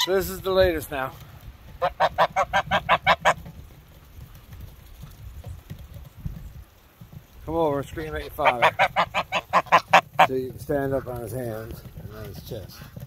So this is the latest now. Come over and scream at your father so you can stand up on his hands and on his chest.